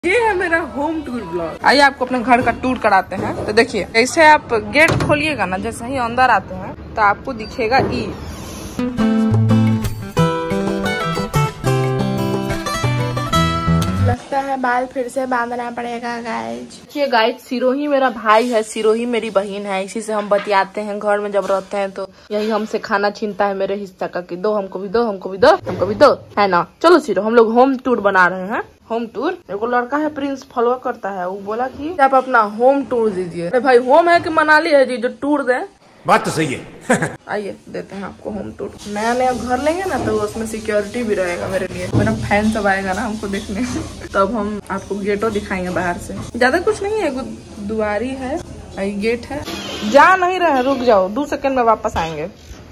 ये है मेरा होम टूर ब्लॉग। आइए आपको अपने घर का टूर कराते हैं। तो देखिए, जैसे आप गेट खोलिएगा ना, जैसे ही अंदर आते हैं तो आपको दिखेगा ई। लगता है बाल फिर से बांधना पड़ेगा गाइज। ये गाइज सिरोही मेरा भाई है, सिरोही मेरी बहन है। इसी से हम बतियाते हैं घर में जब रहते हैं तो यही हमसे खाना छीनता है मेरे हिस्सा का कि दो हमको भी दो, हमको भी दो, हमको भी दो, है ना। चलो सिरो, हम लोग होम टूर बना रहे हैं। होम टूर, एक लड़का है प्रिंस फॉलो करता है, वो बोला कि आप अपना होम टूर दीजिए। अरे भाई होम है कि मनाली है जी जो टूर दे? बात तो सही है। आइए देते हैं आपको होम टूर। नया नया घर लेंगे ना तो उसमें सिक्योरिटी भी रहेगा मेरे लिए। मेरा फैन सब आएगा ना हमको देखने तब हम आपको गेटो दिखाएंगे बाहर से। ज्यादा कुछ नहीं है, दुआरी है, गेट है। जा नहीं रहे, रुक जाओ, 2 सेकंड में वापस आएंगे।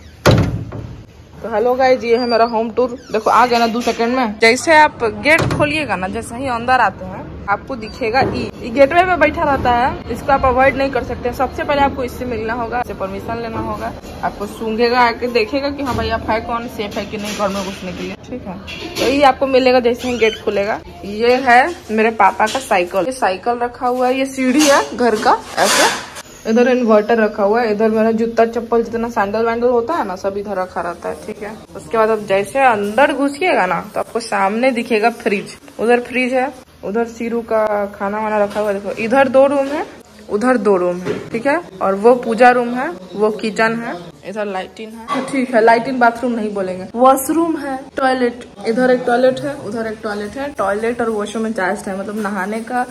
तो हेलो गाइज, ये है मेरा होम टूर। देखो आ गया ना 2 सेकंड में। जैसे आप गेट खोलिएगा ना, जैसे ही अंदर आते हैं आपको दिखेगा ई। गेटवे में बैठा रहता है, इसको आप अवॉइड नहीं कर सकते। सबसे पहले आपको इससे मिलना होगा, इससे परमिशन लेना होगा। आपको सूंघेगा, आके देखेगा कि हाँ भाई आप है कौन, सेफ है कि नहीं घर में घुसने के लिए, ठीक है। तो ये आपको मिलेगा जैसे ही गेट खुलेगा। ये है मेरे पापा का साइकिल, ये साइकिल रखा हुआ है। ये सीढ़ी है घर का, ऐसे। इधर इन्वर्टर रखा हुआ है। इधर मेरा जूता चप्पल जितना सैंडल वैंडल होता है ना, सब इधर रखा रहता है, ठीक है। उसके बाद आप जैसे अंदर घुसिएगा ना तो आपको सामने दिखेगा फ्रिज। उधर फ्रिज है, उधर सीरू का खाना वाना रखा हुआ है। देखो इधर 2 रूम है, उधर 2 रूम है, ठीक है। और वो पूजा रूम है, वो किचन है। इधर लाइटिन है, ठीक है। लाइटिन बाथरूम नहीं बोलेंगे, वॉशरूम है, टॉयलेट। इधर एक टॉयलेट है, उधर एक टॉयलेट है। टॉयलेट और वॉशरूम अटैच्ड है, मतलब नहाने का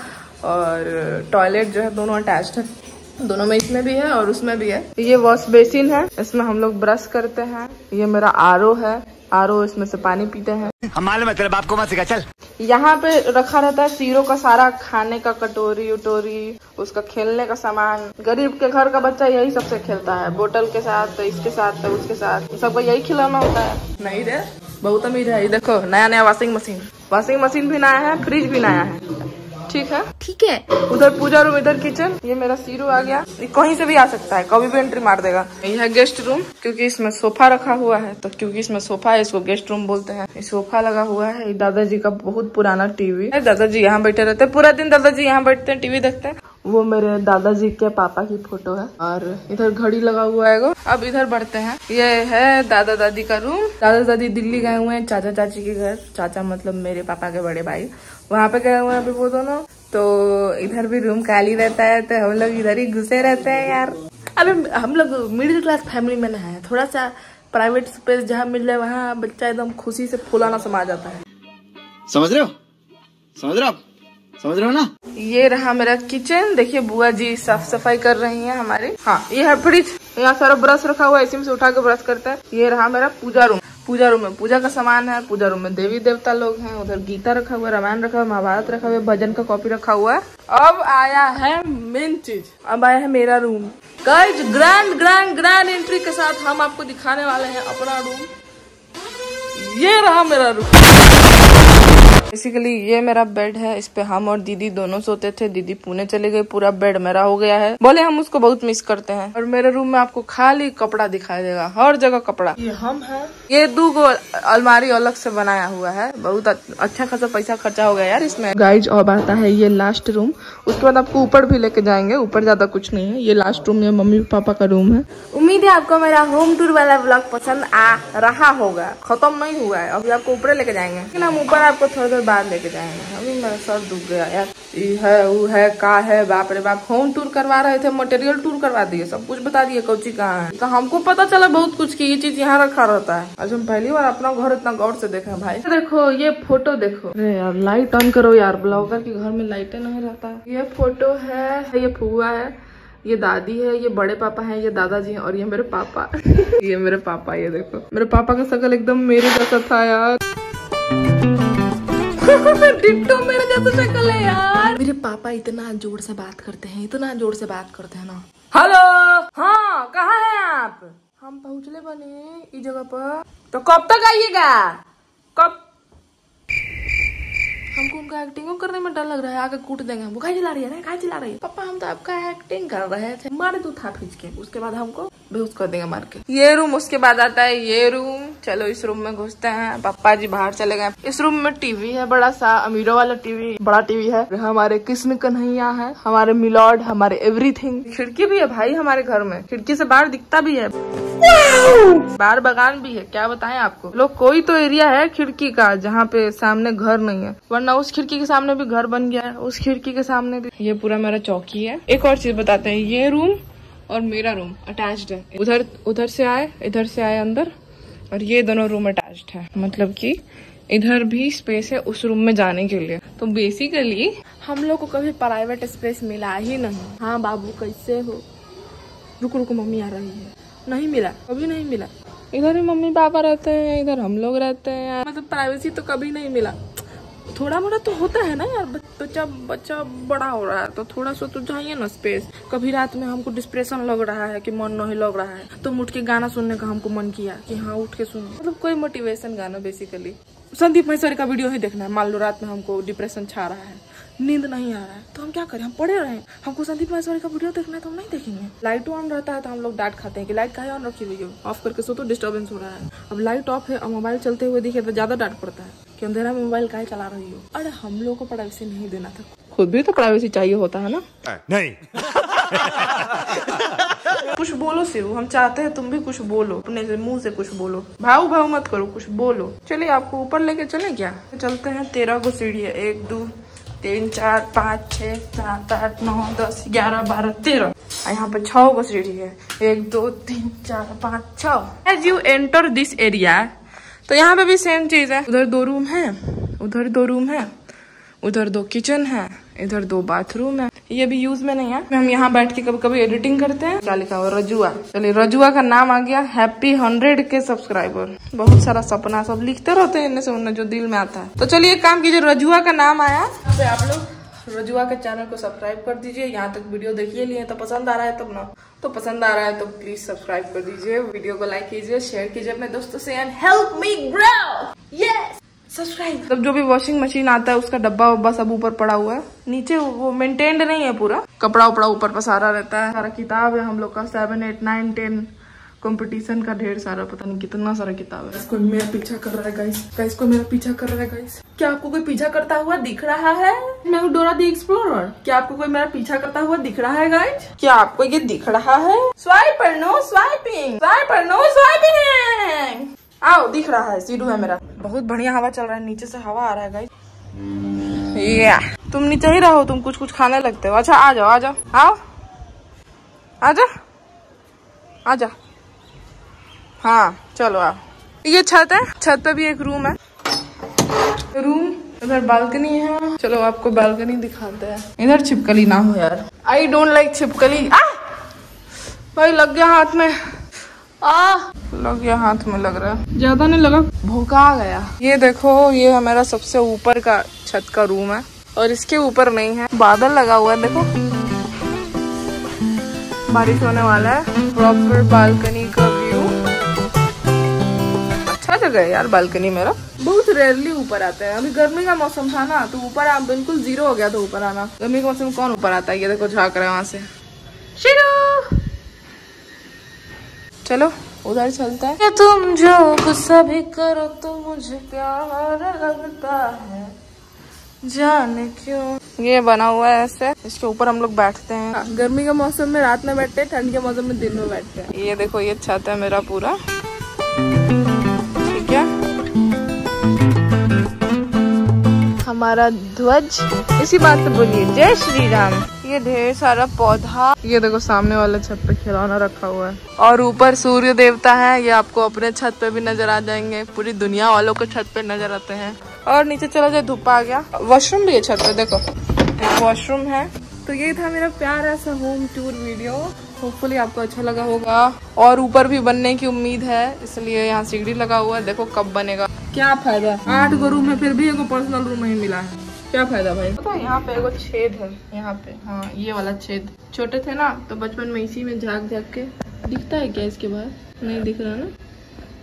और टॉयलेट जो है दोनों अटैच्ड है। दोनों में, इसमें भी है और उसमें भी है। ये वॉश बेसिन है, इसमें हम लोग ब्रश करते हैं। ये मेरा आरओ है, आरओ, इसमें से पानी पीते हैं। हमारे मतलब आपको मत सिखा, चल। यहाँ पे रखा रहता है सीरो का सारा खाने का कटोरी उटोरी, उसका खेलने का सामान। गरीब के घर का बच्चा यही सबसे खेलता है, बोतल के साथ, इसके साथ, उसके साथ, सबको यही खिलौना होता है। नहीं रे, बहुत अमीर है। ये देखो नया नया वॉशिंग मशीन भी नया है, फ्रिज भी नया है, ठीक है, ठीक है। उधर पूजा रूम, इधर किचन। ये मेरा सीरू आ गया, ये कहीं से भी आ सकता है, कभी भी एंट्री मार देगा। यह है गेस्ट रूम, क्योंकि इसमें सोफा रखा हुआ है, तो क्योंकि इसमें सोफा है इसको गेस्ट रूम बोलते हैं। ये सोफा लगा हुआ है। दादाजी का बहुत पुराना टीवी है, दादाजी यहाँ बैठे रहते हैं पूरा दिन। दादाजी यहाँ बैठते हैं, टीवी देखते हैं। वो मेरे दादाजी के पापा की फोटो है। और इधर घड़ी लगा हुआ है। अब इधर बढ़ते हैं, ये है दादा दादी का रूम। दादा दादी दिल्ली गए हुए हैं चाचा चाची के घर। चाचा मतलब मेरे पापा के बड़े भाई, वहाँ पे गए हुए हैं अभी वो दोनों। तो इधर भी रूम खाली रहता है, तो हम लोग इधर ही घुसे रहते हैं यार। अबे हम लोग मिडिल क्लास फैमिली में ना है, थोड़ा सा प्राइवेट स्पेस जहाँ मिल जाए वहाँ बच्चा एकदम खुशी से फुलाना समा जाता है। समझ रहे हो, समझ रहे हो आप, समझ रहे हो ना। ये रहा मेरा किचन। देखिए बुआ जी साफ सफाई कर रही हैं हमारी। हाँ, ये है फ्रिज, यहाँ सारा ब्रश रखा हुआ है, इसी में से उठा के ब्रश करता है। ये रहा मेरा पूजा रूम। पूजा रूम में पूजा का सामान है। पूजा रूम में देवी देवता लोग हैं। उधर गीता रखा हुआ है, रामायण रखा हुआ है, महाभारत रखा हुआ है, भजन का कॉपी रखा हुआ है। अब आया है मेन चीज, अब आया है मेरा रूम। गाइस ग्रैंड एंट्री के साथ हम आपको दिखाने वाले हैं अपना रूम। ये रहा मेरा रूम। बेसिकली ये मेरा बेड है, इस पे हम और दीदी दोनों सोते थे। दीदी पुणे चले गई, पूरा बेड मेरा हो गया है। बोले हम उसको बहुत मिस करते हैं। और मेरे रूम में आपको खाली कपड़ा दिखाई देगा, हर जगह कपड़ा। ये हम है। ये 2 अलमारी अलग से बनाया हुआ है, बहुत अच्छा खासा पैसा खर्चा हो गया यार इसमें। गाइज अब आता है ये लास्ट रूम, उसके बाद आपको ऊपर भी लेके जाएंगे। ऊपर ज्यादा कुछ नहीं है, ये लास्ट रूम है, मम्मी पापा का रूम है। उम्मीद है आपको मेरा होम टूर वाला व्लॉग पसंद आ रहा होगा। खत्म नहीं हुआ है, अभी आपको ऊपर लेके जाएंगे, लेकिन हम ऊपर आपको थोड़ी देर बाद लेके जाएंगे। अभी मेरा सर दुख गया यार। ये है, वो है, का है, बाप रे बाप। होम टूर करवा रहे थे, मटेरियल टूर करवा दिए, सब कुछ बता दिए कौची कहाँ है। तो हमको पता चला बहुत कुछ की ये चीज यहाँ रखा रहता है। आज हम पहली बार अपना घर इतना गौर से देखे हैं भाई। देखो ये फोटो देखो। अरे यार लाइट ऑन करो यार, ब्लॉगर के घर में लाइटें नहीं रहता है। ये फोटो है, ये फुआ है, ये दादी है, ये बड़े पापा हैं, ये दादाजी हैं, और ये मेरे पापा। ये मेरे पापा, ये देखो मेरे पापा का शक्ल एकदम मेरे जैसा था यार। डिट्टो मेरे जैसा शक्ल है यार। मेरे पापा इतना जोर से बात करते हैं, इतना जोर से बात करते हैं ना। हेलो, हाँ कहाँ हैं आप? हम पहुँचले बने इस जगह पर। तो कब तक आइएगा? कब? हमको उनका एक्टिंग करने में डर लग रहा है, आगे कूट देंगे। वो काय चिल्ला रही है ना, काय चिल्ला रही है? पापा हम तो आपका एक्टिंग कर रहे थे। मारे 2 था खींच के, उसके बाद हमको बेहोश कर देंगे मार के। ये रूम, उसके बाद आता है ये रूम। चलो इस रूम में घुसते हैं। पापा जी बाहर चले गए। इस रूम में टीवी है, बड़ा सा अमीरों वाला टीवी, बड़ा टीवी है। हमारे कृष्ण कन्हैया है, हमारे मिलॉर्ड, हमारे एवरीथिंग। खिड़की भी है भाई हमारे घर में, खिड़की से बाहर दिखता भी है, बाहर बगान भी है। क्या बताएं आपको लोग, कोई तो एरिया है खिड़की का जहाँ पे सामने घर नहीं है, वरना उस खिड़की के सामने भी घर बन गया है, उस खिड़की के सामने भी। ये पूरा मेरा चौकी है। एक और चीज बताते हैं, ये रूम और मेरा रूम अटैच्ड है। उधर से आए, इधर से आए अंदर, और ये दोनों रूम अटैच्ड है। मतलब कि इधर भी स्पेस है उस रूम में जाने के लिए। तो बेसिकली हम लोग को कभी प्राइवेट स्पेस मिला ही नहीं। हाँ बाबू कैसे हो? रुको मम्मी आ रही है। नहीं मिला, कभी नहीं मिला। इधर ही मम्मी पापा रहते हैं, इधर हम लोग रहते हैं। मतलब प्राइवेसी तो कभी नहीं मिला। थोड़ा मोड़ा तो होता है ना यार, बच्चा बड़ा हो रहा है तो थोड़ा सा तो चाहिए ना स्पेस। कभी रात में हमको डिप्रेशन लग रहा है कि मन नहीं लग रहा है, तो उठ के गाना सुनने का हमको मन किया कि हाँ उठ के सुन, मतलब कोई मोटिवेशन गाना। बेसिकली संदीप महेश्वरी का वीडियो ही देखना है। मान लो रात में हमको डिप्रेशन छा रहा है, नींद नहीं आ रहा है, तो हम क्या करें? हम पड़े रहे। हमको संदीप महेश्वरी का वीडियो देखना है तो हम नहीं देखेंगे। लाइट ऑन रहता है तो हम लोग डांट खाते हैं कि लाइट काहे ऑन रखी हुई है, ऑफ करके सो तो डिस्टर्बेंस हो रहा है। अब लाइट ऑफ है और मोबाइल चलते हुए दिखे तो ज्यादा डांट पड़ता है कि अंधेरा में मोबाइल काहे चला रही हो। अरे हम लोग को प्राइवेसी नहीं देना था, खुद भी तो प्राइवेसी चाहिए होता है ना। नहीं। कुछ बोलो सिरू, हम चाहते हैं तुम भी कुछ बोलो, अपने मुंह से कुछ बोलो। भाव मत करो, कुछ बोलो। चलिए आपको ऊपर लेके चले क्या? चलते हैं। 13 को सीढ़ी है, 1 2 3 4 5 6 7 8 9 10 11 12 13। यहाँ पे 6 को सीढ़ी है, 1 2 3 4 5 6। As you enter this area, तो यहाँ पे भी सेम चीज है। उधर 2 रूम है, उधर 2 रूम है, उधर 2 किचन है, इधर 2 बाथरूम है। ये भी यूज में नहीं है। हम यहाँ बैठ के कभी कभी एडिटिंग करते हैं। क्या लिखा हुआ? रजुआ। चलिए रजुआ का नाम आ गया। हैप्पी 100 के सब्सक्राइबर। बहुत सारा सपना सब लिखते रहते हैं इनमें से उन्हें जो दिल में आता है। तो चलिए एक काम कीजिए, रजुआ का नाम आया तो आप लोग रजुआ के चैनल को सब्सक्राइब कर दीजिए। यहाँ तक वीडियो देखिए लिए तो पसंद आ रहा है तब ना, तो पसंद आ रहा है तो प्लीज सब्सक्राइब कर दीजिए, वीडियो को लाइक कीजिए, शेयर कीजिए अपने दोस्तों से and help me grow. Yes subscribe. तब जो भी वॉशिंग मशीन आता है उसका डब्बा वब्बा सब ऊपर पड़ा हुआ है, नीचे वो मेंटेन्ड नहीं है पूरा। कपड़ा उपड़ा ऊपर पसारा रहता है। सारा किताब है हम लोग का, 7 8 9 10 कंपटीशन का ढेर सारा, पता नहीं कितना सारा किताब है। कोई मेरा पीछा कर रहा है गाइस, कोई मेरा पीछा कर रहा है गाइस। क्या आपको कोई पीछा करता हुआ दिख रहा है? मैं हूँ डोरा दी एक्सप्लोरर। क्या आपको कोई मेरा पीछा करता हुआ दिख रहा है गाइस? क्या आपको ये दिख रहा है? स्वाइप पर नो स्वाइपिंग, स्वाइप पर नो स्वाइपिंग। आओ, दिख रहा है, सीढ़ू है मेरा। बहुत बढ़िया हवा चल रहा है, नीचे से हवा आ रहा है गाइस। तुम नीचे ही रहो, तुम कुछ खाने लगते हो। अच्छा आ जाओ आ जाओ, आओ आजा आजा। हाँ चलो आओ। ये छत है, छत पे भी एक रूम है, रूम इधर बालकनी है। चलो आपको बालकनी दिखाते हैं। इधर छिपकली ना हो यार, आई डोंट लाइक छिपकली। भाई लग गया हाथ में, लग गया हाथ में, लग रहा है ज्यादा नहीं लगा, भूखा गया। ये देखो, ये हमारा सबसे ऊपर का छत का रूम है और इसके ऊपर नहीं है, बादल लगा हुआ है। देखो बारिश होने वाला है। प्रॉपर बालकनी का व्यू, अच्छा जगह है यार बालकनी मेरा। बहुत रेयरली ऊपर आता है। अभी गर्मी का मौसम था ना तो ऊपर आप बिल्कुल 0 हो गया था ऊपर आना। गर्मी का मौसम में कौन ऊपर आता है? ये देखो झाँक रहा है वहां से। चलो उधर चलता है। ये तुम जो गुस्सा भी करो तो मुझे प्यार लगता है, जाने क्यों। ये बना हुआ है ऐसे, इसके ऊपर हम लोग बैठते हैं। गर्मी के मौसम में रात में बैठते हैं, ठंड के मौसम में दिन में बैठते हैं। ये देखो ये छत है मेरा पूरा, ठीक है। हमारा ध्वज, इसी बात से बोलिए जय श्री राम। ये ढेर सारा पौधा, ये देखो सामने वाले छत पे खिलौना रखा हुआ है। और ऊपर सूर्य देवता है, ये आपको अपने छत पे भी नजर आ जाएंगे, पूरी दुनिया वालों के छत पे नजर आते हैं। और नीचे चला जाए, धूप आ गया। वॉशरूम भी है छत पे, देखो एक वॉशरूम है। तो ये था मेरा प्यारा सा होम टूर वीडियो। होपफुली आपको अच्छा लगा होगा। और ऊपर भी बनने की उम्मीद है, इसलिए यहाँ सीढ़ी लगा हुआ है। देखो कब बनेगा। क्या फायदा, 8 गो रूम है फिर भी एक पर्सनल रूम नहीं मिला है, क्या फायदा भाई। तो यहाँ पे एगो छेद है, यहाँ पे, हाँ ये वाला छेद। छोटे थे ना तो बचपन में इसी में झाँक झाँक के। दिखता है क्या इसके बाहर? नहीं दिख रहा ना,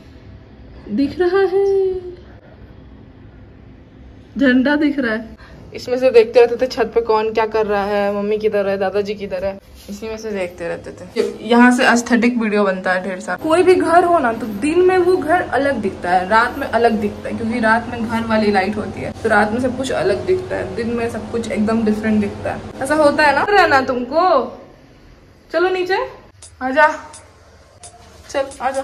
दिख रहा है, झंडा दिख रहा है। इसमें से देखते रहते थे छत पे कौन क्या कर रहा है, मम्मी की तरह, दादाजी की तरह, इसी में से देखते रहते थे। यहाँ से एस्थेटिक वीडियो बनता है ढेर सारा। कोई भी घर हो ना तो दिन में वो घर अलग दिखता है, रात में अलग दिखता है, क्योंकि रात में घर वाली लाइट होती है तो रात में सब कुछ अलग दिखता है, दिन में सब कुछ एकदम डिफरेंट दिखता है। ऐसा होता है ना रहना तुमको। चलो नीचे आजा, चल आजा।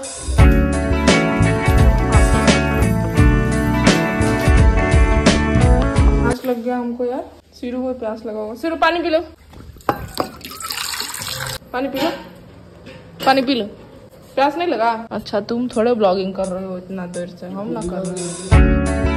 प्यास लग गया हमको यार, सिरू में प्यास लगा होगा। सिरू पानी पी लो, पानी पी लो, पानी पी लो। प्यास नहीं लगा? अच्छा तुम थोड़े ब्लॉगिंग कर रहे हो इतना देर से, हम ना कर रहे हैं।